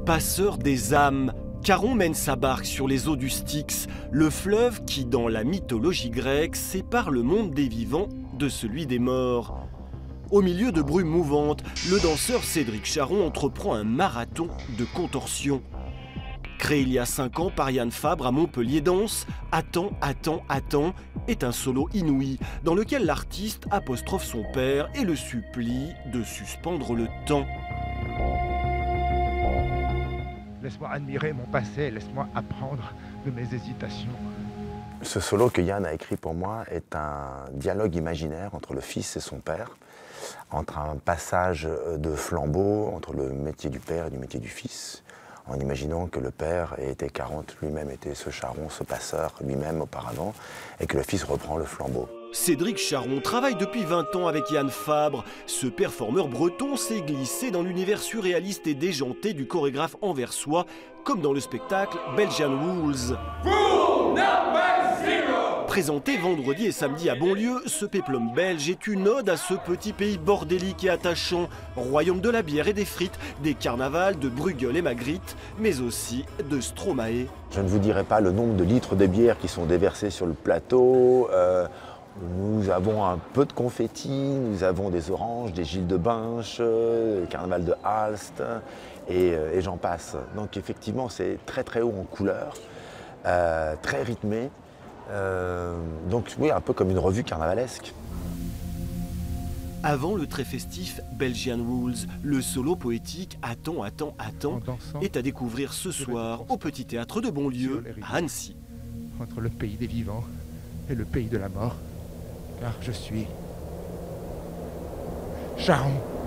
passeur des âmes. Charon mène sa barque sur les eaux du Styx, le fleuve qui, dans la mythologie grecque, sépare le monde des vivants de celui des morts. Au milieu de brumes mouvantes, le danseur Cédric Charon entreprend un marathon de contorsion. Créé il y a 5 ans par Yann Fabre à Montpellier Danse, Attends, attends, attends est un solo inouï dans lequel l'artiste apostrophe son père et le supplie de suspendre le temps. Laisse-moi admirer mon passé, laisse-moi apprendre de mes hésitations. Ce solo que Yann a écrit pour moi est un dialogue imaginaire entre le fils et son père, entre un passage de flambeau entre le métier du père et du métier du fils, en imaginant que le père était Caronte, lui-même était ce charron, ce passeur lui-même auparavant, et que le fils reprend le flambeau. Cédric Charon travaille depuis 20 ans avec Yann Fabre. Ce performeur breton s'est glissé dans l'univers surréaliste et déjanté du chorégraphe anversois, comme dans le spectacle Belgian Rules. Présenté vendredi et samedi à Bonlieu, ce péplum belge est une ode à ce petit pays bordélique et attachant, royaume de la bière et des frites, des carnavals de Bruegel et Magritte, mais aussi de Stromae. Je ne vous dirai pas le nombre de litres de bière qui sont déversés sur le plateau. Nous avons un peu de confettis, nous avons des oranges, des Gilles de Binche, le carnaval de Halst, et j'en passe. Donc effectivement, c'est très très haut en couleur, très rythmé. Donc oui, un peu comme une revue carnavalesque. Avant le très festif Belgian Rules, le solo poétique Attends, attends, attends est à découvrir ce soir au Petit Théâtre de Bonlieu à Annecy. Entre le pays des vivants et le pays de la mort, car je suis Charon.